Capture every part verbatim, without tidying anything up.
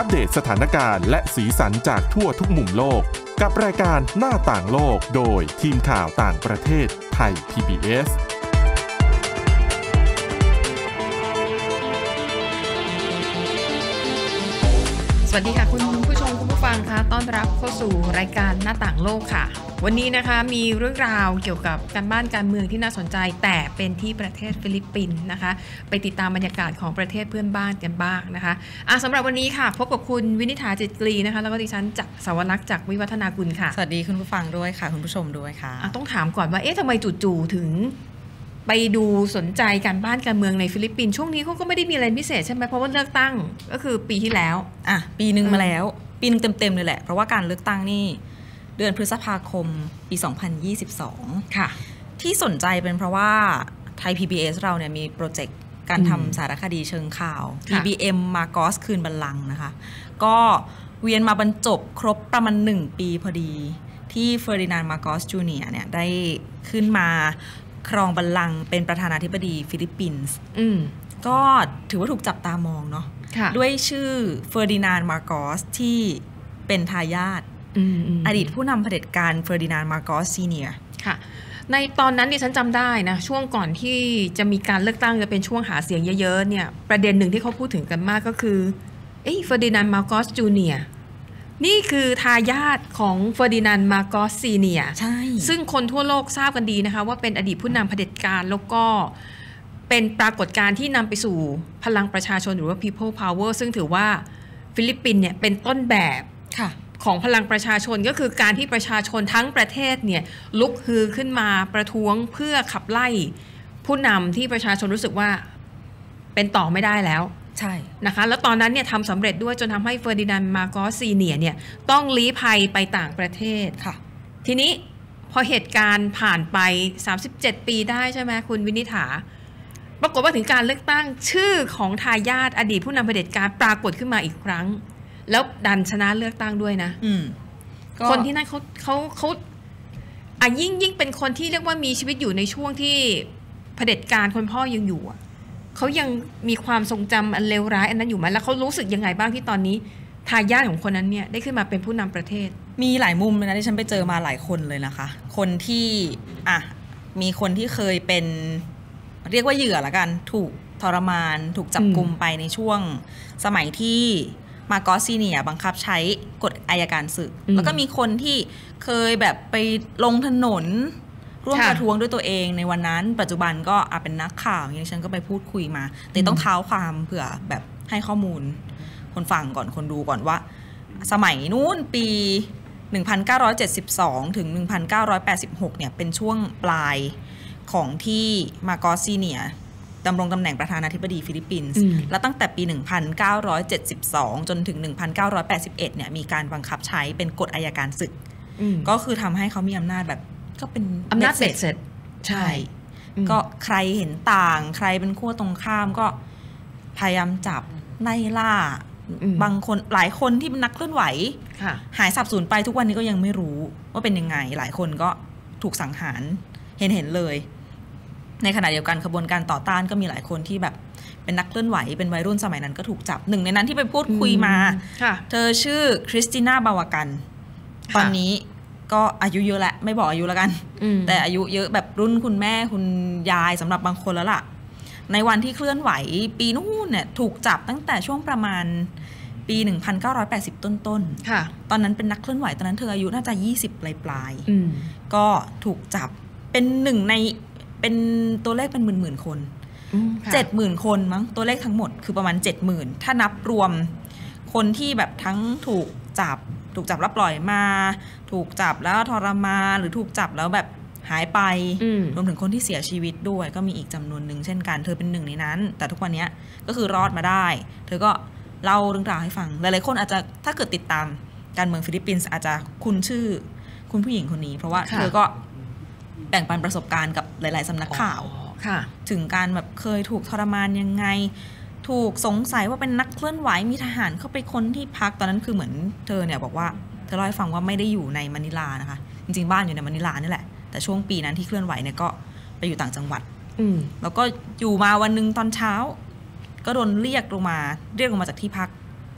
อัปเดตสถานการณ์และสีสันจากทั่วทุกมุมโลกกับรายการหน้าต่างโลกโดยทีมข่าวต่างประเทศไทย พี บี เอสสวัสดีค่ะคุณผู้ชมคุณผู้ฟังคะต้อนรับเข้าสู่รายการหน้าต่างโลกค่ะวันนี้นะคะมีเรื่องราวเกี่ยวกับการบ้านการเมืองที่น่าสนใจแต่เป็นที่ประเทศฟิลิปปินส์นะคะไปติดตามบรรยากาศของประเทศเพื่อนบ้านกันบ้างนะคะอ่ะสำหรับวันนี้ค่ะพบกับคุณวินิษฐาจิตกรีนะคะแล้วก็ดิฉันจากสวรักษ์จากวิวัฒนากุลค่ะสวัสดีคุณผู้ฟังด้วยค่ะคุณผู้ชมด้วยค่ะอ่ะต้องถามก่อนว่าเอ๊ะทำไมจู่ๆถึงไปดูสนใจการบ้านการเมืองในฟิลิปปินส์ช่วงนี้เขาก็ไม่ได้มีอะไรพิเศษใช่ไหมเพราะว่าเลือกตั้งก็คือปีที่แล้วอ่ะปีนึงมาแล้วปีนึงเต็มๆเลยแหละเพราะว่าการเลือกตั้งนี่เดือนพฤษภาคมปีสองพันยี่สิบสองค่ะที่สนใจเป็นเพราะว่าไทย พี บี เอส เราเนี่ยมีโปรเจกต์การทำสารคดีเชิงข่าว พี บี เอ็ม มาโกสคืนบัลลังก์นะคะก็เวียนมาบรรจบครบประมาณหนึ่งปีพอดีที่เฟอร์ดินานด์ มาโกส จูเนียร์เนี่ยได้ขึ้นมาครองบัลลังก์เป็นประธานาธิบดีฟิลิปปินส์ก็ถือว่าถูกจับตามองเนาะด้วยชื่อเฟอร์ดินานด์ มาโกสที่เป็นทายาทอดีตผู้นำเผด็จการเฟอร์ดินานด์ มาโกส ซีเนียร์ค่ะในตอนนั้นดิฉันจำได้นะช่วงก่อนที่จะมีการเลือกตั้งจะเป็นช่วงหาเสียงเยอะๆเนี่ยประเด็นหนึ่งที่เขาพูดถึงกันมากก็คือเอ้ยเฟอร์ดินานด์ มาโกส จูเนียร์นี่คือทายาทของเฟอร์ดินานด์ มาโกส ซีเนียร์ใช่ซึ่งคนทั่วโลกทราบกันดีนะคะว่าเป็นอดีตผู้นำเผด็จการแล้วก็เป็นปรากฏการณ์ที่นำไปสู่พลังประชาชนหรือว่า People Power ซึ่งถือว่าฟิลิปปินส์เนี่ยเป็นต้นแบบของพลังประชาชนก็คือการที่ประชาชนทั้งประเทศเนี่ยลุกฮือขึ้นมาประท้วงเพื่อขับไล่ผู้นำที่ประชาชนรู้สึกว่าเป็นต่อไม่ได้แล้วใช่นะคะแล้วตอนนั้นเนี่ยทำสำเร็จด้วยจนทำให้เฟอร์ดินานด์ มาโกส ซีเนียร์เนี่ยต้องลี้ภัยไปต่างประเทศค่ะทีนี้พอเหตุการณ์ผ่านไปสามสิบเจ็ดปีได้ใช่ไหมคุณวินิษฐาปรากฏว่าถึงการเลือกตั้งชื่อของทายาทอดีตผู้นำเผด็จการปรากฏขึ้นมาอีกครั้งแล้วดันชนะเลือกตั้งด้วยนะคนที่นั่นเขาเขาเขาอ่ะยิ่งยิ่งเป็นคนที่เรียกว่ามีชีวิตอยู่ในช่วงที่เผด็จการคนพ่อยังอยู่อ่ะเขายังมีความทรงจำอันเลวร้ายอันนั้นอยู่ไหมแล้วเขารู้สึกยังไงบ้างที่ตอนนี้ทายาทของคนนั้นเนี่ยได้ขึ้นมาเป็นผู้นำประเทศมีหลายมุมเลยนะที่ฉันไปเจอมาหลายคนเลยนะคะคนที่อ่ะมีคนที่เคยเป็นเรียกว่าเหยื่อละกันถูกทรมานถูกจับกุมไปในช่วงสมัยที่มาโกส ซีเนียร์บังคับใช้กฎอัยการศึกแล้วก็มีคนที่เคยแบบไปลงถนนร่วมประท้วงด้วยตัวเองในวันนั้นปัจจุบันก็อาจเป็นนักข่าวอย่างนี้ฉันก็ไปพูดคุยมาแต่ต้องเท้าความเผื่อแบบให้ข้อมูลคนฟังก่อนคนดูก่อนว่าสมัยนู้นปีหนึ่งพันเก้าร้อยเจ็ดสิบสองถึงหนึ่งพันเก้าร้อยแปดสิบหกเนี่ยเป็นช่วงปลายของที่มาโกส ซีเนียร์ดำรงตำแหน่งประธานาธิบดีฟิลิปปินส์และตั้งแต่ปี หนึ่งพันเก้าร้อยเจ็ดสิบสอง จนถึง หนึ่งพันเก้าร้อยแปดสิบเอ็ด เนี่ยมีการบังคับใช้เป็นกฎอัยการศึกก็คือทำให้เขามีอำนาจแบบก็เป็นอำนาจเสร็จเสร็จใช่ก็ใครเห็นต่างใครเป็นขั้วตรงข้ามก็พยายามจับไล่ล่าบางคนหลายคนที่เป็นนักเคลื่อนไหวหายสับสูญไปทุกวันนี้ก็ยังไม่รู้ว่าเป็นยังไงหลายคนก็ถูกสังหารเห็นเห็นเลยในขณะเดียวกันขบวนการต่อต้านก็มีหลายคนที่แบบเป็นนักเคลื่อนไหวเป็นวัยรุ่นสมัยนั้นก็ถูกจับหนึ่งในนั้นที่ไปพูดคุยมาเธอชื่อคริสติน่า บาวากันตอนนี้ก็อายุเยอะแล้วไม่บอกอายุแล้วกันแต่อายุเยอะแบบรุ่นคุณแม่คุณยายสำหรับบางคนแล้วล่ะในวันที่เคลื่อนไหวปีนู้นเนี่ยถูกจับตั้งแต่ช่วงประมาณปีหนึ่งพันเก้าร้อยแปดสิบต้นๆตอนนั้นเป็นนักเคลื่อนไหวตอนนั้นเธออายุน่าจะยี่สิบปลายๆก็ถูกจับเป็นหนึ่งในเป็นตัวเลขเป็นหมื่นๆคนเจ็ดหมื่นคนมั้งตัวเลขทั้งหมดคือประมาณเจ็ดหมื่นถ้านับรวมคนที่แบบทั้งถูกจับถูกจับแล้วปล่อยมาถูกจับแล้วทรมานหรือถูกจับแล้วแบบหายไปรวมถึงคนที่เสียชีวิตด้วยก็มีอีกจำนวนหนึ่งเช่นกันเธอเป็นหนึ่งในนั้นแต่ทุกวันนี้ก็คือรอดมาได้เธอก็เล่าเรื่องราวให้ฟังหลายๆคนอาจจะถ้าเกิดติดตามการเมืองฟิลิปปินส์อาจจะคุ้นชื่อคุณผู้หญิงคนนี้เพราะว่าเธอก็แบ่งปันประสบการณ์กับหลายๆสำนักข่าวถึงการแบบเคยถูกทรมานยังไงถูกสงสัยว่าเป็นนักเคลื่อนไหวมีทหารเข้าไปค้นที่พักตอนนั้นคือเหมือนเธอเนี่ยบอกว่าเธอเล่าให้ฟังว่าไม่ได้อยู่ในมะนิลานะคะจริงๆบ้านอยู่ในมะนิลานี่แหละแต่ช่วงปีนั้นที่เคลื่อนไหวเนี่ยก็ไปอยู่ต่างจังหวัดแล้วก็อยู่มาวันนึงตอนเช้าก็โดนเรียกลงมาเรียกลงมาจากที่พัก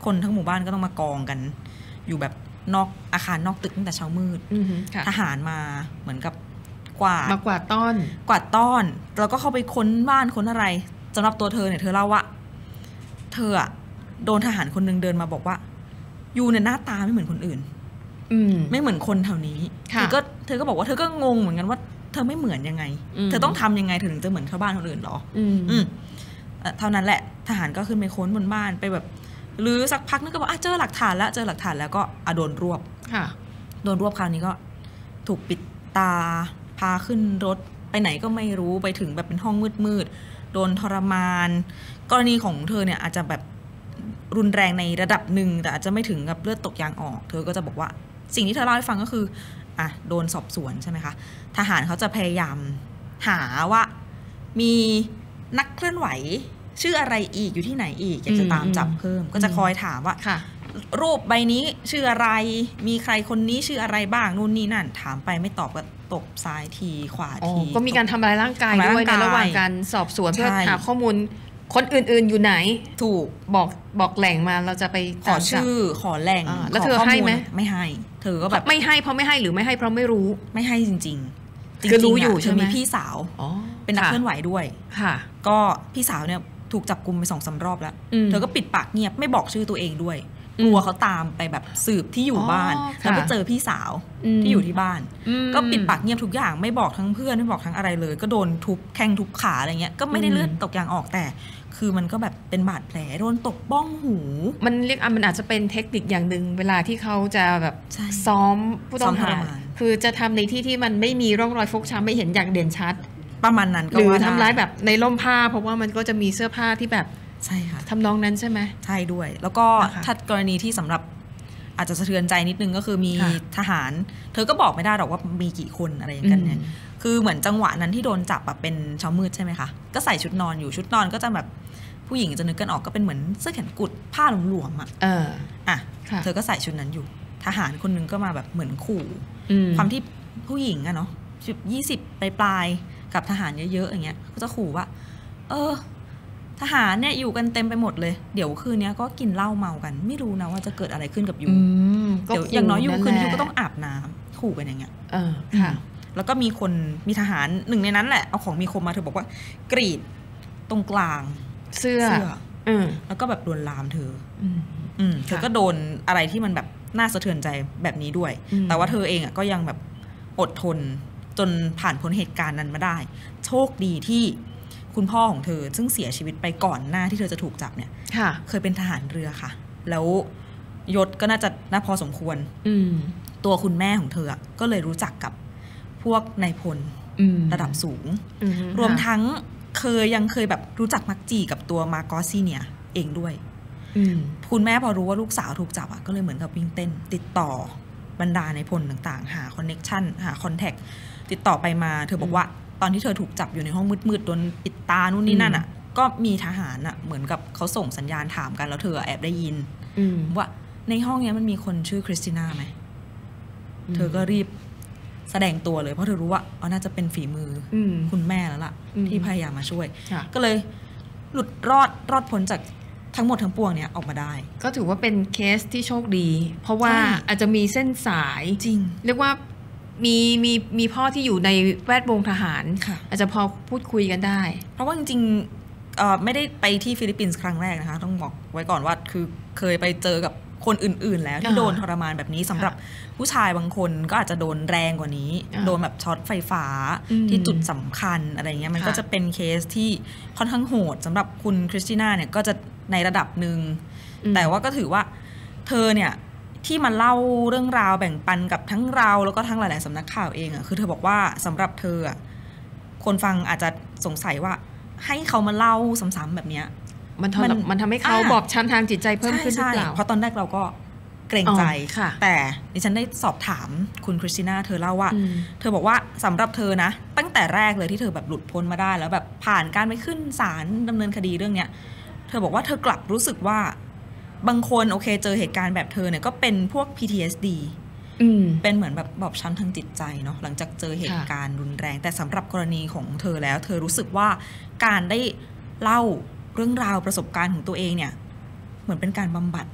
คนทั้งหมู่บ้านก็ต้องมากองกันอยู่แบบนอกอาคารนอกตึกตั้งแต่เช้ามืดทหารมาเหมือนกับกวาดมากวาดต้อนกวาดต้อนแล้วก็เข้าไปค้นบ้านค้นอะไรสำหรับตัวเธอเนี่ยเธอเล่าว่าเธออะโดนทหารคนนึงเดินมาบอกว่ายูเนี่ยหน้าตาไม่เหมือนคนอื่นไม่เหมือนคนแถวนี้เธอก็เธอก็บอกว่าเธอก็งงเหมือนกันว่าเธอไม่เหมือนยังไงเธอต้องทำยังไงเธอถึงจะเหมือนชาวบ้านคนอื่นหรออืมเท่านั้นแหละทหารก็ขึ้นไปค้นบนบ้านไปแบบหรือสักพักนึงก็บอกอ่ะเจอหลักฐานแล้วเจอหลักฐานแล้วก็อ่ะโดนรวบโดนรวบคราวนี้ก็ถูกปิดตาพาขึ้นรถไปไหนก็ไม่รู้ไปถึงแบบเป็นห้องมืดๆโดนทรมานกรณีของเธอเนี่ยอาจจะแบบรุนแรงในระดับหนึ่งแต่อาจจะไม่ถึงกับเลือดตกยางออกเธอก็จะบอกว่าสิ่งที่เธอเล่าให้ฟังก็คืออ่ะโดนสอบสวนใช่ไหมคะทหารเขาจะพยายามหาว่ามีนักเคลื่อนไหวชื่ออะไรอีกอยู่ที่ไหนอีกอยากจะตามจับเพิ่มก็จะคอยถามว่ารูปใบนี้ชื่ออะไรมีใครคนนี้ชื่ออะไรบ้างนู่นนี่นั่นถามไปไม่ตอบก็ตบซ้ายทีขวาทีก็มีการทำลายร่างกายด้วยในระหว่างการสอบสวนเพื่อหาข้อมูลคนอื่นๆอยู่ไหนถูกบอกบอกแหล่งมาเราจะไปขอชื่อขอแหล่งแล้วเธอให้ไหมไม่ให้เธอก็แบบไม่ให้เพราะไม่ให้หรือไม่ให้เพราะไม่รู้ไม่ให้จริงๆคือรู้อยู่ใช่ไหมมีพี่สาวเป็นนักเคลื่อนไหวด้วยค่ะก็พี่สาวเนี่ยถูกจับกุมไปสองสามรอบแล้วเธอก็ปิดปากเงียบไม่บอกชื่อตัวเองด้วยกลัวเขาตามไปแบบสืบที่อยู่บ้านแล้วไปเจอพี่สาวที่อยู่ที่บ้านก็ปิดปากเงียบทุกอย่างไม่บอกทั้งเพื่อนไม่บอกทั้งอะไรเลยก็โดนทุบแข้งทุบขาอะไรเงี้ยก็ไม่ได้เลือดตกยางออกแต่คือมันก็แบบเป็นบาดแผลโดนตกบ้องหูมันเรียกมันอาจจะเป็นเทคนิคอย่างหนึ่งเวลาที่เขาจะแบบซ้อมผู้ต้องหาคือจะทำในที่ที่มันไม่มีร่องรอยฟกช้ำไม่เห็นอย่างเด่นชัดประมาณนั้นก็หรือทำร้ายแบบในร่มผ้าเพราะว่ามันก็จะมีเสื้อผ้าที่แบบใช่ค่ะทำนองนั้นใช่ไหมใช่ด้วยแล้วก็ถ้ากรณีที่สำหรับอาจจะสะเทือนใจนิดนึงก็คือมีทหารเธอก็บอกไม่ได้หรอกว่ามีกี่คนอะไรอย่างกันเนี่ยคือเหมือนจังหวะนั้นที่โดนจับแบบเป็นเช้ามืดใช่ไหมคะก็ใส่ชุดนอนอยู่ชุดนอนก็จะแบบผู้หญิงจะนึกกันออกก็เป็นเหมือนเสื้อแขนกุดผ้าหลวมๆอ่ะเอออ่ะเธอก็ใส่ชุดนั้นอยู่ทหารคนนึงก็มาแบบเหมือนขู่ความที่ผู้หญิงอะเนาะยี่สิบปลายๆกับทหารเยอะๆอย่างเงี้ยก็จะขู่ว่าเออทหารเนี่ยอยู่กันเต็มไปหมดเลยเดี๋ยวคืนนี้ก็กินเหล้าเมากันไม่รู้นะว่าจะเกิดอะไรขึ้นกับยูเดี๋ยวอย่างน้อยยูคืนยูก็ต้องอาบน้ำขู่กันอย่างเงี้ยเออค่ะแล้วก็มีคนมีทหารหนึ่งในนั้นแหละเอาของมีคมมาเธอบอกว่ากรีดตรงกลางเสื้อแล้วก็แบบลวนลามเธอเธอก็โดนอะไรที่มันแบบน่าสะเทือนใจแบบนี้ด้วยแต่ว่าเธอเองอ่ะก็ยังแบบอดทนจนผ่านพ้นเหตุการณ์นั้นมาได้โชคดีที่คุณพ่อของเธอซึ่งเสียชีวิตไปก่อนหน้าที่เธอจะถูกจับเนี่ยเคยเป็นทหารเรือค่ะแล้วยศก็น่าจะน่าพอสมควรตัวคุณแม่ของเธอก็เลยรู้จักกับพวกนายพลระดับสูงรวมทั้งเคยยังเคยแบบรู้จักมักจีกับตัวมาร์กอสซี่เนี่ยเองด้วยคุณแม่พอรู้ว่าลูกสาวถูกจับก็เลยเหมือนกับวิ่งเต้นติดต่อบรรดานายพลต่างๆหาคอนเน็กชันหาคอนแทคติดต่อไปมาเธอบอกว่าตอนที่เธอถูกจับอยู่ในห้องมืดๆโดนปิดตานู่นนี่นั่นอ่ะก็มีทหารอ่ะเหมือนกับเขาส่งสัญญาณถามกันแล้วเธอแอบได้ยินว่าในห้องนี้มันมีคนชื่อคริสติน่าไหมเธอก็รีบแสดงตัวเลยเพราะเธอรู้ว่าอ๋อน่าจะเป็นฝีมือคุณแม่แล้วล่ะที่พยายามมาช่วยก็เลยหลุดรอดรอดพ้นจากทั้งหมดทั้งปวงเนี่ยออกมาได้ก็ถือว่าเป็นเคสที่โชคดีเพราะว่าอาจจะมีเส้นสายจริงเรียกว่ามีมีมีพ่อที่อยู่ในแวดวงทหารอาจจะพอพูดคุยกันได้เพราะว่าจริงๆไม่ได้ไปที่ฟิลิปปินส์ครั้งแรกนะคะต้องบอกไว้ก่อนว่าคือเคยไปเจอกับคนอื่นๆแล้วที่โดนทรมานแบบนี้สำหรับผู้ชายบางคนก็อาจจะโดนแรงกว่านี้โดนแบบช็อตไฟฟ้าที่จุดสำคัญอะไรเงี้ยมันก็จะเป็นเคสที่ค่อนข้างโหดสำหรับคุณคริสติน่าเนี่ยก็จะในระดับหนึ่งแต่ว่าก็ถือว่าเธอเนี่ยที่มาเล่าเรื่องราวแบ่งปันกับทั้งเราแล้วก็ทั้งหลายๆสำนักข่าวเองอ่ะคือเธอบอกว่าสำหรับเธออ่ะคนฟังอาจจะสงสัยว่าให้เขามาเล่าซ้ำๆแบบเนี้ยมันทำมันทำให้เขาบอบช้ำทางจิตใจเพิ่มขึ้นหรือเปล่าเพราะตอนแรกเราก็เกรงใจแต่ดิฉันได้สอบถามคุณคริสติน่าเธอเล่าว่าเธอบอกว่าสำหรับเธอนะตั้งแต่แรกเลยที่เธอแบบหลุดพ้นมาได้แล้วแบบผ่านการไปขึ้นศาลดำเนินคดีเรื่องเนี้ยเธอบอกว่าเธอกลับรู้สึกว่าบางคนโอเคเจอเหตุการณ์แบบเธอเนี่ยก็เป็นพวก พี ที เอส ดี เป็นเหมือนแบบบอบช้ำทางจิตใจเนาะหลังจากเจอเหตุการณ์รุนแรงแต่สำหรับกรณีของเธอแล้วเธอรู้สึกว่าการได้เล่าเรื่องราวประสบการณ์ของตัวเองเนี่ยเหมือนเป็นการบำบัด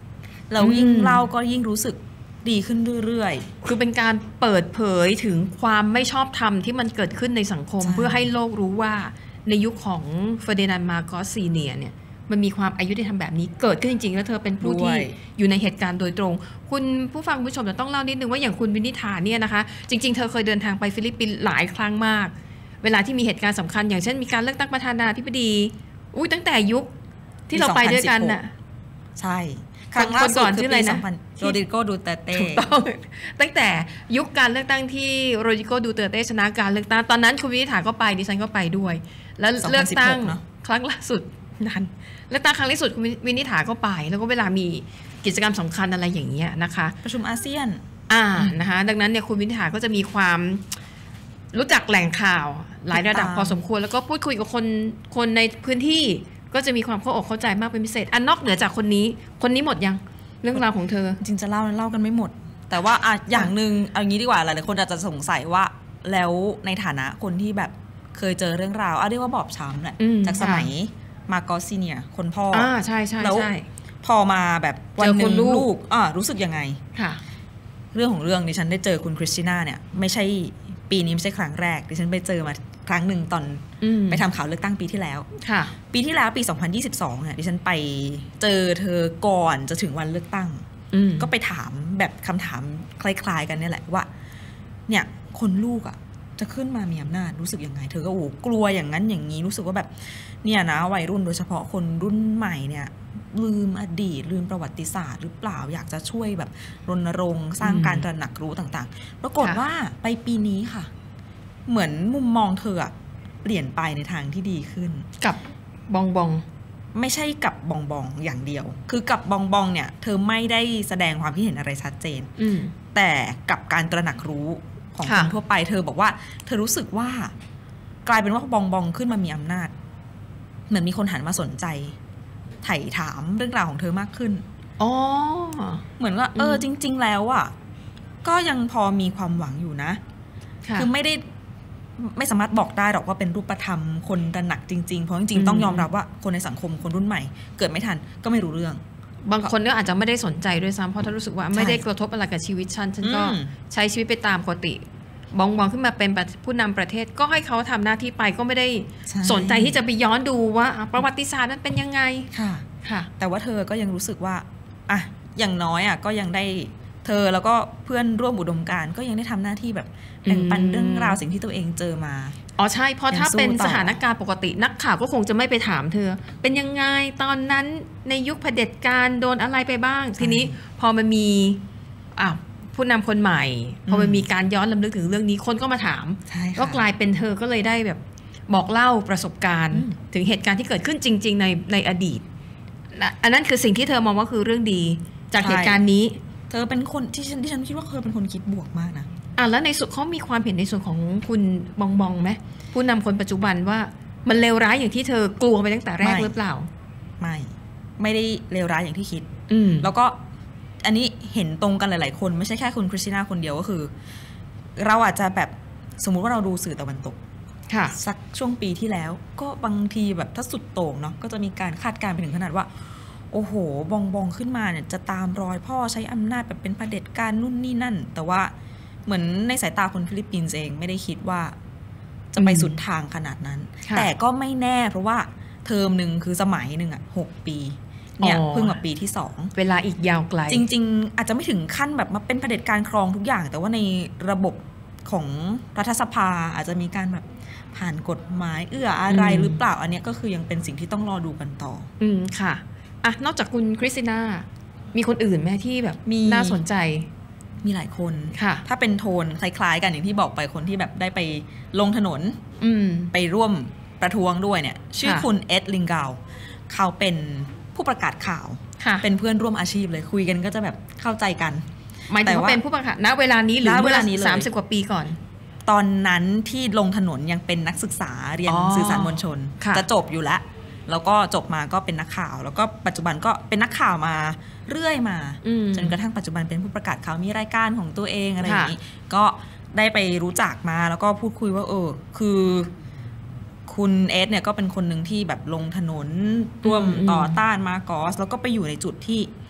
แล้วยิ่งเล่าก็ยิ่งรู้สึกดีขึ้นเรื่อยๆคือเป็นการเปิดเผยถึงความไม่ชอบธรรมที่มันเกิดขึ้นในสังคมเพื่อให้โลกรู้ว่าในยุคของเฟอร์ดินานด์มาร์กอสซีเนียร์เนี่ยมันมีความอายุติธรรมแบบนี้เกิดขึ้นจริงๆแล้วเธอเป็นผู้ที่อยู่ในเหตุการณ์โดยตรงคุณผู้ฟังผู้ชมจะต้องเล่านิดนึงว่าอย่างคุณวินิธาเนี่ยนะคะจริงๆเธอเคยเดินทางไปฟิลิปปินส์หลายครั้งมากเวลาที่มีเหตุการณ์สำคัญอย่างเช่นมีการเลือกตั้งประธานาธิบดีอุ้ยตั้งแต่ยุคที่เราไปด้วยกันน่ะใช่ครั้งล่าสุดคือปีสองพันโรดริโกดูเตเต้ถูกต้องตั้งแต่ยุคการเลือกตั้งที่โรดริโกดูเตเต้ชนะการเลือกตั้งตอนนั้นคุณวินิธาก็ไปดิฉันก็ไปด้วยแล้วเลือกตั้งครั้งล่าสุดนั้นเลือกตั้งครั้งล่าสุดคุณวินิธาก็ไปแล้วก็เวลามีกิจกรรมสำคัญอะไรอย่างเงี้ยนะคะประชุมอาเซียนอ่านะคะดังนั้นเนี่ยคุณวินิธาก็จะมีความรู้จักแหล่งข่าวหลายระดับพอสมควรแล้วก็พูดคุยกับคนคนในพื้นที่ก็จะมีความเข้าอกเข้าใจมากเป็นพิเศษอันนอกเหนือจากคนนี้คนนี้หมดยังเรื่องราวของเธอจริงจะเล่าเล่ากันไม่หมดแต่ว่าอ่ะอย่างนึงเอางี้ดีกว่าหลายๆคนอาจจะสงสัยว่าแล้วในฐานะคนที่แบบเคยเจอเรื่องราวเอาเรียกว่าบอบช้ำแหละจากสมัยมาร์กอสซีเนียร์คนพ่ออ่าใช่ใช่แล้วพอมาแบบวันหนึ่งลูกอ่ารู้สึกยังไงค่ะเรื่องของเรื่องดิฉันได้เจอคุณคริสติน่าเนี่ยไม่ใช่ปีนี้ไม่ใช่ครั้งแรกดิฉันไปเจอมาครั้งหนึ่งตอนไปทำข่าวเลือกตั้งปีที่แล้วค่ะปีที่แล้วปีสองพันยี่สิบสองเนี่ยดิฉันไปเจอเธอก่อนจะถึงวันเลือกตั้งก็ไปถามแบบคำถามคล้ายๆกันเนี่ยแหละว่าเนี่ยคนลูกอ่ะจะขึ้นมามีอำนาจรู้สึกยังไงเธอก็โอ้กลัวอย่างนั้นอย่างนี้รู้สึกว่าแบบเนี่ยนะวัยรุ่นโดยเฉพาะคนรุ่นใหม่เนี่ยลืมอดีตลืมประวัติศาสตร์หรือเปล่าอยากจะช่วยแบบรณรงค์สร้างการตระหนักรู้ต่างๆปรากฏว่าไปปีนี้ค่ะเหมือนมุมมองเธอเปลี่ยนไปในทางที่ดีขึ้นกับบองบองไม่ใช่กับบองบองอย่างเดียวคือกับบองบองเนี่ยเธอไม่ได้แสดงความคิดเห็นอะไรชัดเจนแต่กับการตระหนักรู้ของคนทั่วไปเธอบอกว่าเธอรู้สึกว่ากลายเป็นว่าบองบองขึ้นมามีอำนาจเหมือนมีคนหันมาสนใจไถ่ถามเรื่องราวของเธอมากขึ้นอ๋อเหมือนว่าเออจริงๆแล้วอ่ะก็ยังพอมีความหวังอยู่นะคือไม่ได้ไม่สามารถบอกได้หรอกว่าเป็นรูปธรรมคนตระหนักจริงๆเพราะจริงๆต้องยอมรับว่าคนในสังคมคนรุ่นใหม่เกิดไม่ทันก็ไม่รู้เรื่องบางคนก็อาจจะไม่ได้สนใจด้วยซ้ำเพราะถ้ารู้สึกว่าไม่ได้กระทบอะไรกับชีวิตฉันฉันก็ใช้ชีวิตไปตามปกติบองบองขึ้นมาเป็นผู้นำประเทศก็ให้เขาทำหน้าที่ไปก็ไม่ได้สนใจที่จะไปย้อนดูว่าประวัติศาสตร์นั้นเป็นยังไงค่ะค่ะแต่ว่าเธอก็ยังรู้สึกว่าอ่ะอย่างน้อยอ่ะก็ยังได้เธอแล้วก็เพื่อนร่วมอุดมการณ์ก็ยังได้ทำหน้าที่แบบแบ่งปันเรื่องราวสิ่งที่ตัวเองเจอมาอ๋อใช่เพราะถ้าเป็นสถานการณ์ปกตินักข่าวก็คงจะไม่ไปถามเธอเป็นยังไงตอนนั้นในยุคเผด็จการโดนอะไรไปบ้างทีนี้พอมันมีอ่ะผู้นำคนใหม่พอมันมีการย้อนรำลึกถึงเรื่องนี้คนก็มาถามก็กลายเป็นเธอก็เลยได้แบบบอกเล่าประสบการณ์ถึงเหตุการณ์ที่เกิดขึ้นจริงๆในในอดีตอันนั้นคือสิ่งที่เธอมองว่าคือเรื่องดีจากเหตุการณ์นี้เธอเป็นคนที่ฉันที่ฉันคิดว่าเธอเป็นคนคิดบวกมากนะอ่ะแล้วในส่วนเขามีความเห็นในส่วนของคุณบองบองไหมผู้นำคนปัจจุบันว่ามันเลวร้ายอย่างที่เธอกลัวไปตั้งแต่แรกหรือเปล่าไม่ไม่ได้เลวร้ายอย่างที่คิดแล้วก็อันนี้เห็นตรงกันหลายๆคนไม่ใช่แค่คุณคริสติน่าคนเดียวก็คือเราอาจจะแบบสมมุติว่าเราดูสื่อตะวันตกสักช่วงปีที่แล้วก็บางทีแบบถ้าสุดโต่งเนาะก็จะมีการคาดการณ์ไปถึงขนาดว่าโอ้โหบองบองขึ้นมาเนี่ยจะตามรอยพ่อใช้อำนาจแบบเป็นเผด็จการนู่นนี่นั่นแต่ว่าเหมือนในสายตาคนฟิลิปปินส์เองไม่ได้คิดว่าจะไปสุดทางขนาดนั้นแต่ก็ไม่แน่เพราะว่าเทอมหนึ่งคือสมัยหนึ่งอ่ะหกปีเนี่ยเพิ่งมาปีที่สองเวลาอีกยาวไกลจริงๆอาจจะไม่ถึงขั้นแบบมาเป็นเผด็จการครองทุกอย่างแต่ว่าในระบบของรัฐสภาอาจจะมีการแบบผ่านกฎหมายเอื้ออะไรหรือเปล่าอันนี้ก็คือยังเป็นสิ่งที่ต้องรอดูกันต่ออืมค่ะอ่ะนอกจากคุณคริสติน่ามีคนอื่นไหมที่แบบน่าสนใจมีหลายคนค่ะถ้าเป็นโทนคล้ายๆกันอย่างที่บอกไปคนที่แบบได้ไปลงถนนไปร่วมประท้วงด้วยเนี่ยชื่อคุณเอ็ดลิงกาวเขาเป็นผู้ประกาศข่าวเป็นเพื่อนร่วมอาชีพเลยคุยกันก็จะแบบเข้าใจกันหมายถึงว่าเป็นผู้ประกาศณเวลานี้หรือเมื่อสามสิบกว่าปีก่อนตอนนั้นที่ลงถนนยังเป็นนักศึกษาเรียนสื่อสารมวลชนจะจบอยู่แล้วแล้วก็จบมาก็เป็นนักข่าวแล้วก็ปัจจุบันก็เป็นนักข่าวมาเรื่อยมาจนกระทั่งปัจจุบันเป็นผู้ประกาศข่าวมีรายการของตัวเองอะไรอย่างนี้ก็ได้ไปรู้จักมาแล้วก็พูดคุยว่าเออคือคุณเอสเนี่ยก็เป็นคนหนึ่งที่แบบลงถนนร่วมต่อต้านมาร์กอสแล้วก็ไปอยู่ในจุดที่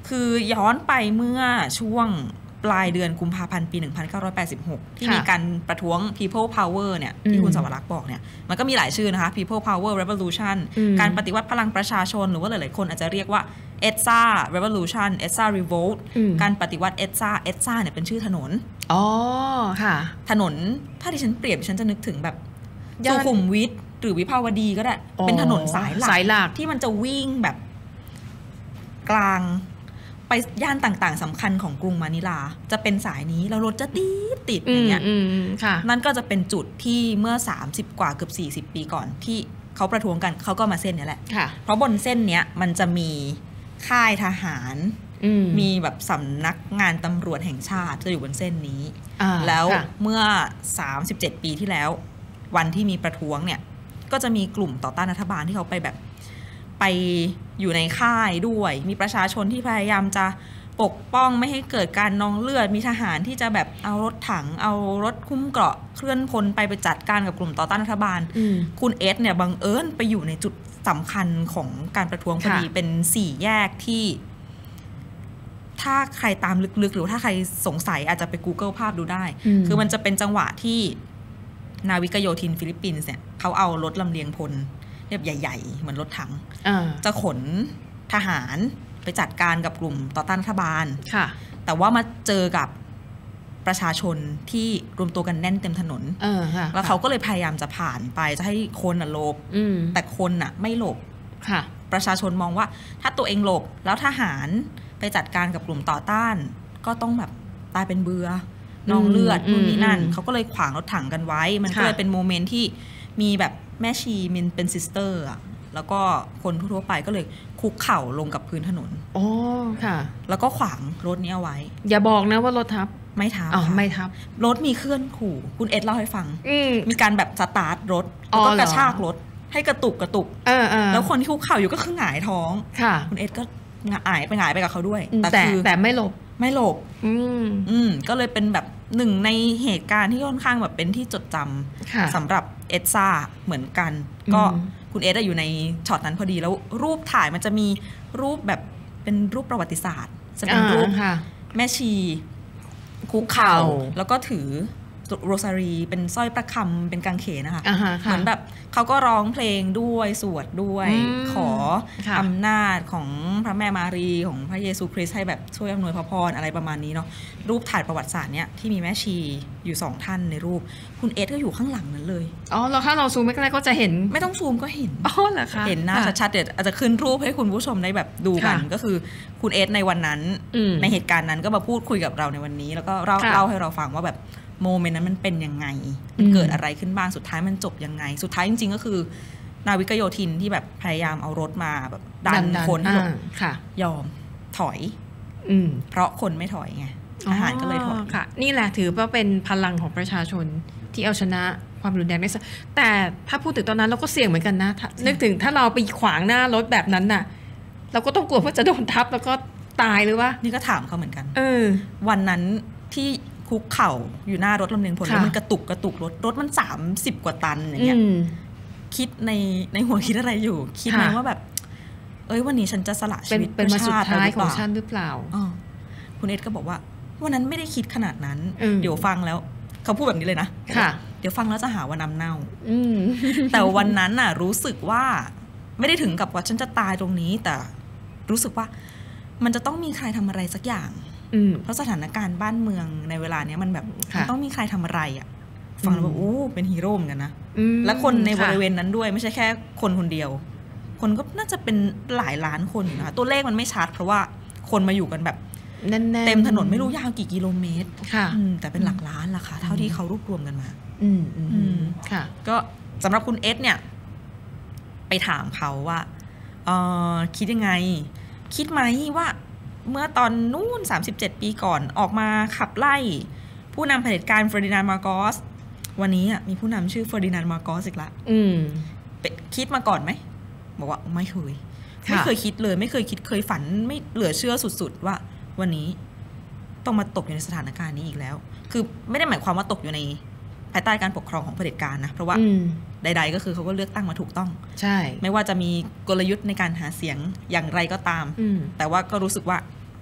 คือย้อนไปเมื่อช่วงปลายเดือนกุมภาพันธ์ปีหนึ่งพันเก้าร้อยแปดสิบหกที่มีการประท้วง People Power เนี่ยที่คุณสวรักษ์บอกเนี่ยมันก็มีหลายชื่อนะคะ People Power Revolution การปฏิวัติพลังประชาชนหรือว่าหลายๆคนอาจจะเรียกว่า เอส เอ Revolution เอส เอ Revolt การปฏิวัติ เอส เอ เอส เอ เนี่ยเป็นชื่อถนนอ๋อค่ะถนนถ้าดิฉันเปรียบดิฉันจะนึกถึงแบบสุขุมวิทหรือวิภาวดีก็ได้เป็นถนนสายหลักสายหลักที่มันจะวิ่งแบบกลางไปย่านต่างๆสำคัญของกรุงมะนิลาจะเป็นสายนี้แล้วรถจะติดติดอย่างเงี้ยนั่นก็จะเป็นจุดที่เมื่อสามสิบกว่าเกือบสี่สิบปีก่อนที่เขาประท้วงกันเขาก็มาเส้นนี้แหละเพราะบนเส้นเนี้ยมันจะมีค่ายทหารมีแบบสำนักงานตำรวจแห่งชาติจะอยู่บนเส้นนี้แล้วเมื่อสามสิบเจ็ดปีที่แล้ววันที่มีประท้วงเนี่ยก็จะมีกลุ่มต่อต้านรัฐบาลที่เขาไปแบบไปอยู่ในค่ายด้วยมีประชาชนที่พยายามจะปกป้องไม่ให้เกิดการนองเลือดมีทหารที่จะแบบเอารถถังเอารถคุ้มเกราะเคลื่อนพลไปไปจัดการกับกลุ่มต่อต้านรัฐบาลคุณเอสเนี่ยบังเอิญไปอยู่ในจุดสำคัญของการประท้วงพอดีเป็นสี่แยกที่ถ้าใครตามลึกๆหรือถ้าใครสงสัยอาจจะไป Google ภาพดูได้คือมันจะเป็นจังหวะที่นาวิกโยธินฟิลิปปินส์เนี่ยเขาเอารถลำเลียงพลแบบใหญ่ๆเหมือนรถถังจะขนทหารไปจัดการกับกลุ่มต่อต้านรัฐบาลแต่ว่ามาเจอกับประชาชนที่รวมตัวกันแน่นเต็มถนนแล้วเขาก็เลยพยายามจะผ่านไปจะให้คนหลบแต่คนน่ะไม่หลบประชาชนมองว่าถ้าตัวเองหลบแล้วทหารไปจัดการกับกลุ่มต่อต้านก็ต้องแบบตายเป็นเบือนองเลือดนู่นนี่นั่นเขาก็เลยขวางรถถังกันไว้มันก็เลยเป็นโมเมนต์ที่มีแบบแม่ชีมินเป็นซิสเตอร์อ่ะแล้วก็คนทั่วไปก็เลยคุกเข่าลงกับพื้นถนนอ๋อค่ะแล้วก็ขวางรถนี้เอาไว้อย่าบอกนะว่ารถทับไม่ทับอ๋อไม่ทับรถมีเคลื่อนขู่คุณเอ็ดเล่าให้ฟังมีการแบบสตาร์ทรถแล้วก็กระชากรถให้กระตุกกระตุกแล้วคนที่คุกเข่าอยู่ก็คือหงายท้องคุณเอ็ดก็หงายไปหงายไปกับเขาด้วยแต่แต่ไม่หลบไม่หลบอืมอืมก็เลยเป็นแบบหนึ่งในเหตุการณ์ที่ค่อนข้างแบบเป็นที่จดจำสำหรับเอสซ่าเหมือนกันก็คุณเอสอยู่ในช็อตนั้นพอดีแล้วรูปถ่ายมันจะมีรูปแบบเป็นรูปประวัติศาสตร์จะเป็นรูปแม่ชีคุกเข่าแล้วก็ถือโรซารีเป็นสร้อยประคำเป็นกางเขนนะคะเหมือนแบบเขาก็ร้องเพลงด้วยสวดด้วยขออำนาจของพระแม่มารีของพระเยซูคริสต์ให้แบบช่วยอำนวยพระพรอะไรประมาณนี้เนาะรูปถ่ายประวัติศาสตร์เนี้ยที่มีแม่ชีอยู่สองท่านในรูปคุณเอสก็อยู่ข้างหลังนั้นเลยอ๋อแล้วถ้าเราซูมไม่ได้ก็จะเห็นไม่ต้องซูมก็เห็นอ๋อเหรอคะเห็นหน้าชัดๆเดี๋ยวอาจจะขึ้นรูปให้คุณผู้ชมได้แบบดูกันก็คือคุณเอสในวันนั้นในเหตุการณ์นั้นก็มาพูดคุยกับเราในวันนี้แล้วก็เล่าเล่าให้เราฟังว่าแบบโมเมนต์นั้นมันเป็นยังไงมันเกิดอะไรขึ้นบ้างสุดท้ายมันจบยังไงสุดท้ายจริงๆก็คือนาวิกโยธินที่แบบพยายามเอารถมาแบบดันคนให้ยอมถอยเพราะคนไม่ถอยไงทหารก็เลยถอยค่ะนี่แหละถือว่าเป็นพลังของประชาชนที่เอาชนะความรุนแรงได้แต่ถ้าพูดถึงตอนนั้นเราก็เสี่ยงเหมือนกันนะนึกถึงถ้าเราไปขวางหน้ารถแบบนั้นน่ะเราก็ต้องกลัวว่าจะโดนทับแล้วก็ตายหรือว่านี่ก็ถามเขาเหมือนกันเออวันนั้นที่คุกเข่าอยู่หน้ารถลำเลียงพลแล้วมันกระตุกกระตุกรถรถมันสามสิบกว่าตันอย่างเงี้ยคิดในในหัวคิดอะไรอยู่คิดไหมว่าแบบเอ้ยวันนี้ฉันจะสละชีวิตเป็นมาสุดท้ายของฉันหรือเปล่าคุณเอ็ดก็บอกว่าวันนั้นไม่ได้คิดขนาดนั้นเดี๋ยวฟังแล้วเขาพูดแบบนี้เลยนะเดี๋ยวฟังแล้วจะหาว่าน้ำเน่าแต่วันนั้นน่ะรู้สึกว่าไม่ได้ถึงกับว่าฉันจะตายตรงนี้แต่รู้สึกว่ามันจะต้องมีใครทำอะไรสักอย่างเพราะสถานการณ์บ้านเมืองในเวลาเนี้ยมันแบบมันต้องมีใครทำอะไรอ่ะฟังแล้วแบบโอ้เป็นฮีโร่เหมือนกันนะและคนในบริเวณนั้นด้วยไม่ใช่แค่คนคนเดียวคนก็น่าจะเป็นหลายล้านคนนะคะตัวเลขมันไม่ชัดเพราะว่าคนมาอยู่กันแบบเต็มถนนไม่รู้ยาวกี่กิโลเมตรแต่เป็นหลักล้านล่ะค่ะเท่าที่เขารวบรวมกันมาก็สำหรับคุณเอสเนี่ยไปถามเขาว่าคิดยังไงคิดไหมว่าเมื่อตอนนู้นสามสิบเจ็ดปีก่อนออกมาขับไล่ผู้นำเผด็จการเฟอร์ดินานด์มาร์โกสวันนี้มีผู้นำชื่อเฟอร์ดินานด์มาร์โกสอีกละคิดมาก่อนไหมบอกว่าไม่เคยไม่เคยคิดเลยไม่เคยคิดเคยฝันไม่เหลือเชื่อสุดๆว่าวันนี้ต้องมาตกอยู่ในสถานการณ์นี้อีกแล้วคือไม่ได้หมายความว่าตกอยู่ในภายใต้การปกครองของเผด็จการนะเพราะว่าใดๆก็คือเขาก็เลือกตั้งมาถูกต้องใช่ไม่ว่าจะมีกลยุทธ์ในการหาเสียงอย่างไรก็ตามแต่ว่าก็รู้สึกว่า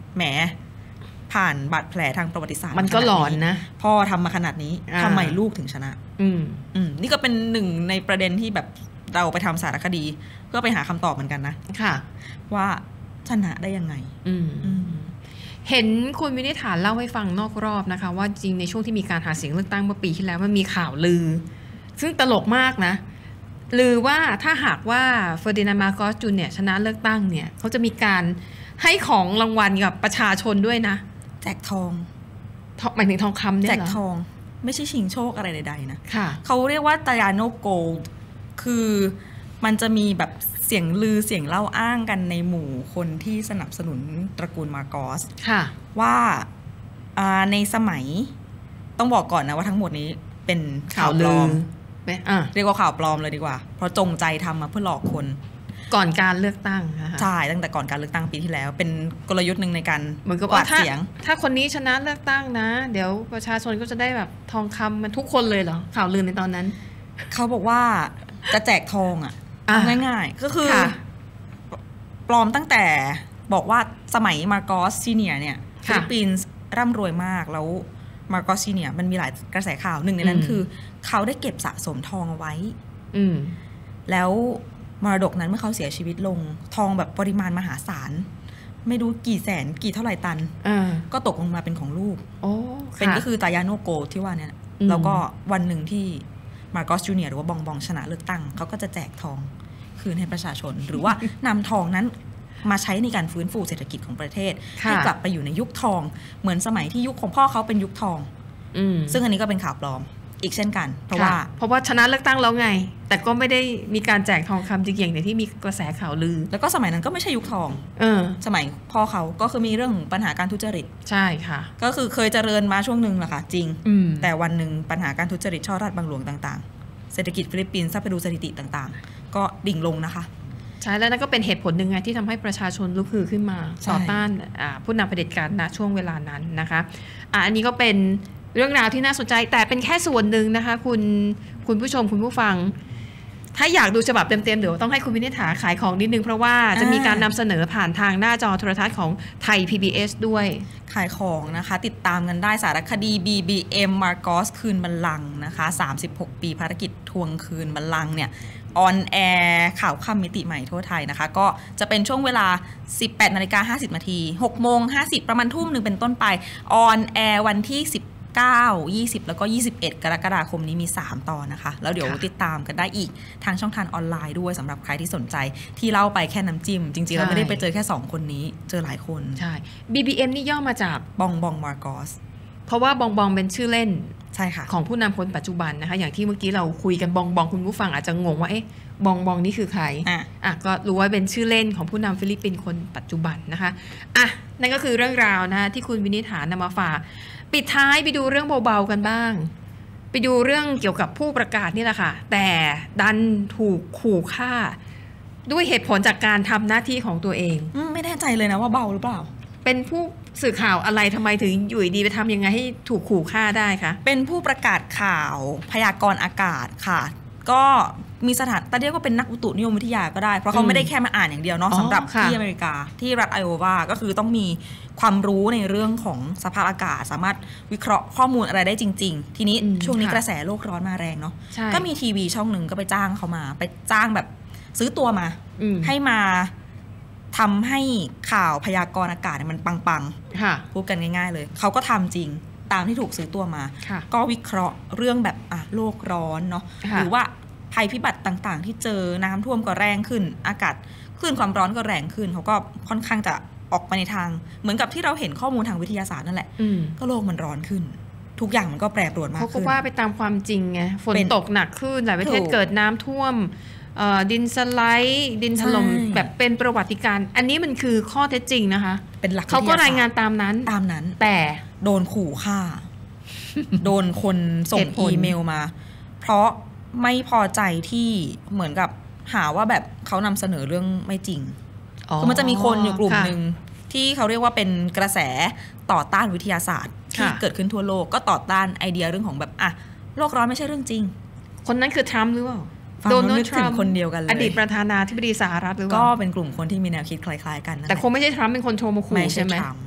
แหมผ่านบาดแผลทางประวัติศาสตร์มันก็หลอนนะพ่อทำมาขนาดนี้ทำไมลูกถึงชนะอืมอืมนี่ก็เป็นหนึ่งในประเด็นที่แบบเราไปทำสารคดีเพื่อไปหาคำตอบเหมือนกันนะค่ะว่าชนะได้ยังไงอืมเห็นคุณวินิฐานเล่าให้ฟังนอกรอบนะคะว่าจริงในช่วงที่มีการหาเสียงเลือกตั้งเมื่อปีที่แล้วมันมีข่าวลือซึ่งตลกมากนะลือว่าถ้าหากว่าเฟอร์ดินานด์ มาร์โกส จูเนียร์ชนะเลือกตั้งเนี่ยเขาจะมีการให้ของรางวัลกับประชาชนด้วยนะแจกทองหมายถึงทองคำเนี่ยแจกทองไม่ใช่ชิงโชคอะไรใดๆนะค่ะเขาเรียกว่าตายาโนโกลด์คือมันจะมีแบบเสียงลือเสียงเล่าอ้างกันในหมู่คนที่สนับสนุนตระกูลมาร์โกสค่ะว่าในสมัยต้องบอกก่อนนะว่าทั้งหมดนี้เป็นข่าวปลอมเรียกว่าข่าวปลอมเลยดีกว่าเพราะจงใจทำมาเพื่อหลอกคนก่อนการเลือกตั้งใช่ตั้งแต่ก่อนการเลือกตั้งปีที่แล้วเป็นกลยุทธ์หนึ่งในการกวาดเสียงถ้าคนนี้ชนะเลือกตั้งนะเดี๋ยวประชาชนก็จะได้แบบทองคำมันทุกคนเลยเหรอข่าวลือในตอนนั้นเขาบอกว่าจะแจกทองอ่ะง่ายๆก็คือปลอมตั้งแต่บอกว่าสมัยมาร์โกส ซีเนียร์เนี่ยฟิลิปปินส์ร่ำรวยมากแล้วมาร์โกส ซีเนียร์มันมีหลายกระแสข่าวหนึ่งในนั้นคือเขาได้เก็บสะสมทองเอาไว้แล้วมรดกนั้นเมื่อเขาเสียชีวิตลงทองแบบปริมาณมหาศาลไม่รู้กี่แสนกี่เท่าไหร่ตันก็ตกลงมาเป็นของลูกเป็นก็คือตายาโนโกที่ว่าเนี่ยแล้วก็วันหนึ่งที่มาร์โกส จูเนียร์หรือว่าบองบองชนะเลือกตั้งเขาก็จะแจกทองคืนให้ประชาชนหรือว่านำทองนั้นมาใช้ในการฟื้นฟูเศรษฐกิจของประเทศให้กลับไปอยู่ในยุคทองเหมือนสมัยที่ยุคของพ่อเขาเป็นยุคทองซึ่งอันนี้ก็เป็นข่าวปลอมอีกเช่นกันเพราะว่าเพราะว่าชนะเลือกตั้งแล้วไงแต่ก็ไม่ได้มีการแจกทองคำจริงอย่างที่มีกระแสข่าวลือแล้วก็สมัยนั้นก็ไม่ใช่ยุคทองเออสมัยพ่อเขาก็คือมีเรื่องปัญหาการทุจริตใช่ค่ะก็คือเคยเจริญมาช่วงหนึ่งแหละค่ะจริงแต่วันหนึ่งปัญหาการทุจริตช่อราชบังหลวงต่างๆเศรษฐกิจฟิลิปปินส์ถ้าไปดูสถิติต่างๆก็ดิ่งลงนะคะใช่แล้วนั่นก็เป็นเหตุผลหนึ่งไงที่ทำให้ประชาชนลุกฮือขึ้นมาต่อต้านผู้นำเผด็จการณช่วงเวลานั้นนะคะอ่ะอันนี้ก็เป็นเรื่องราวที่น่าสนใจแต่เป็นแค่ส่วนหนึ่งนะคะคุณคุณผู้ชมคุณผู้ฟังถ้าอยากดูฉบับเต็มๆเดี๋ยวต้องให้คุณวินิษฐาขายของนิดนึงเพราะว่าจะมีการนำเสนอผ่านทางหน้าจอโทรทัศน์ของไทย พี บี เอส ด้วยขายของนะคะติดตามกันได้สารคดี บี บี เอ็ม มาร์โกสคืนบัลลังก์นะคะสามสิบหกปีภารกิจทวงคืนบัลลังก์เนี่ยออนแอร์ข่าวค่ำมิติใหม่ทั่วไทยนะคะก็จะเป็นช่วงเวลา สิบแปดนาฬิกาห้าสิบนาที หกโมงห้าสิบประมาณทุ่มหนึ่งเป็นต้นไปออนแอร์วันที่สิบเก้า ยี่สิบแล้วก็ยี่สิบเอ็ดกรกฎาคมนี้มีสามตอนนะคะแล้วเดี๋ยวติดตามกันได้อีกทางช่องทางออนไลน์ด้วยสำหรับใครที่สนใจที่เล่าไปแค่น้ำจิ้มจริงๆเราไม่ได้ไปเจอแค่สองคนนี้เจอหลายคนใช่ บี บี เอ็ม นี่ย่อมาจากบองบองมาร์โกสเพราะว่าบองบองเป็นชื่อเล่นใช่ค่ะของผู้นำคนปัจจุบันนะคะอย่างที่เมื่อกี้เราคุยกันบองบองคุณผู้ฟังอาจจะงงว่าเอ๊ะบองบองนี่คือใครอ่ะอ่ะก็รู้ว่าเป็นชื่อเล่นของผู้นำฟิลิปปินส์คนปัจจุบันนะคะอ่ะนั่นก็คือเรื่องราวนะที่คุณวินิษฐานำมาฝากปิดท้ายไปดูเรื่องเบาๆกันบ้างไปดูเรื่องเกี่ยวกับผู้ประกาศนี่แหละค่ะแต่ดันถูกขู่ฆ่าด้วยเหตุผลจากการทำหน้าที่ของตัวเองไม่แน่ใจเลยนะว่าเบาหรือเปล่าเป็นผู้สื่อข่าวอะไรทำไมถึงอยู่ดีไปทำยังไงให้ถูกขู่ฆ่าได้คะเป็นผู้ประกาศข่าวพยากรณ์อากาศค่ะก็มีสถานแต่เรียกว่าเป็นนักอุตุนิยมวิทยาก็ได้เพราะเขาไม่ได้แค่มาอ่านอย่างเดียวเนาะสำหรับที่อเมริกาที่รัฐไอโอวาก็คือต้องมีความรู้ในเรื่องของสภาพอากาศสามารถวิเคราะห์ข้อมูลอะไรได้จริงๆทีนี้ช่วงนี้กระแสโลกร้อนมาแรงเนาะก็มีทีวีช่องหนึ่งก็ไปจ้างเขามาไปจ้างแบบซื้อตัวมาให้มาทำให้ข่าวพยากรณ์อากาศมันปังๆพูดกันง่ายๆเลยเขาก็ทำจริงตามที่ถูกซื้อตัวมาก็วิเคราะห์เรื่องแบบอ่ะโลกร้อนเนาะหรือว่าภัยพิบัติต่างๆที่เจอน้ำท่วมก็แรงขึ้นอากาศคลื่นความร้อนก็แรงขึ้นเขาก็ค่อนข้างจะออกไปในทางเหมือนกับที่เราเห็นข้อมูลทางวิทยาศาสตร์นั่นแหละก็โลกมันร้อนขึ้นทุกอย่างมันก็แปรปรวนมากขึ้นเขาก็ว่าไปตามความจริงไงฝนตกหนักขึ้นหลายประเทศเกิดน้ำท่วมดินสไลด์ดินถล่มแบบเป็นประวัติการณ์อันนี้มันคือข้อเท็จจริงนะคะเป็นหลักเขาก็รายงานตามนั้นตามนั้นแต่โดนขู่ฆ่าโดนคนส่งอีเมลมาเพราะไม่พอใจที่เหมือนกับหาว่าแบบเขานำเสนอเรื่องไม่จริงคือมันจะมีคนอยู่กลุ่มหนึ่งที่เขาเรียกว่าเป็นกระแสต่อต้านวิทยาศาสตร์ที่เกิดขึ้นทั่วโลกก็ต่อต้านไอเดียเรื่องของแบบอ่ะโลกร้อนไม่ใช่เรื่องจริงคนนั้นคือทรัมป์หรือเปล่าโดนัลด์ทรัมป์คนเดียวกันเลยอดีตประธานาธิบดีสหรัฐหรือเปล่าก็เป็นกลุ่มคนที่มีแนวคิดคล้ายๆกันแต่คงไม่ใช่ทรัมป์เป็นคนโทรมาขู่ใช่ไหม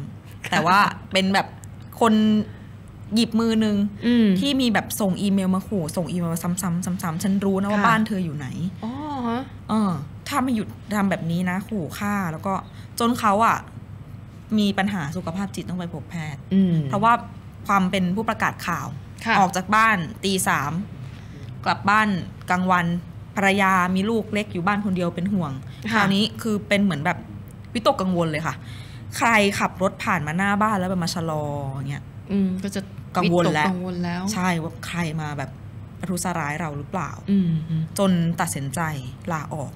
แต่ว่าเป็นแบบคนหยิบมือนึงที่มีแบบส่งอีเมลมาขู่ส่งอีเมลซ้ำๆซ้ำๆฉันรู้นะว่าบ้านเธออยู่ไหนอ๋อเออถ้าไม่หยุดทำแบบนี้นะขู่ฆ่าแล้วก็จนเขาอ่ะมีปัญหาสุขภาพจิตต้องไปพบแพทย์เพราะว่าความเป็นผู้ประกาศข่าวออกจากบ้านตีสามกลับบ้านกลางวันภรรยามีลูกเล็กอยู่บ้านคนเดียวเป็นห่วงคราวนี้คือเป็นเหมือนแบบวิตกกังวลเลยค่ะใครขับรถผ่านมาหน้าบ้านแล้วแบบมาชะลออย่างเงี้ยก็จะกังวลแล้วกังวลแล้วใช่ว่าใครมาแบบประทุษร้ายเราหรือเปล่าจนตัดสินใจลาออก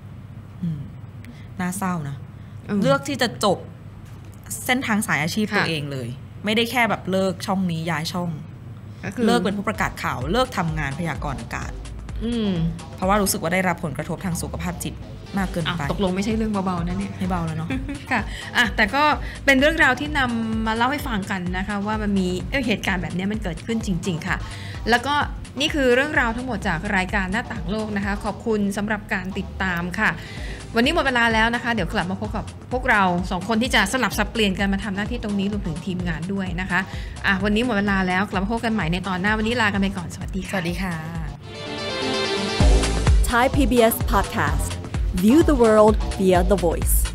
น่าเศร้านะเลือกที่จะจบเส้นทางสายอาชีพตัวเองเลยไม่ได้แค่แบบเลิกช่องนี้ย้ายช่องเลิกเป็นผู้ประกาศข่าวเลิกทำงานพยากรณ์อากาศเพราะว่ารู้สึกว่าได้รับผลกระทบทางสุขภาพจิตมากเกินไปตกลงไม่ใช่เรื่องเบาๆนะเนี่ยไม่เบาแล้วเนาะค่ะอ่ะแต่ก็เป็นเรื่องราวที่นำมาเล่าให้ฟังกันนะคะว่ามันมีเหตุการณ์แบบนี้มันเกิดขึ้นจริงๆค่ะแล้วก็นี่คือเรื่องราวทั้งหมดจากรายการหน้าต่างโลกนะคะขอบคุณสำหรับการติดตามค่ะวันนี้หมดเวลาแล้วนะคะเดี๋ยวกลับมาพบกับพวกเราสองคนที่จะสลับสับเปลี่ยนกันมาทำหน้าที่ตรงนี้รวมถึงทีมงานด้วยนะคะอ่ะวันนี้หมดเวลาแล้วกลับมาพบกันใหม่ในตอนหน้าวันนี้ลากันไปก่อนสวัสดีค่ะสวัสดีค่ะ Thai พี บี เอส Podcast View the world via the voice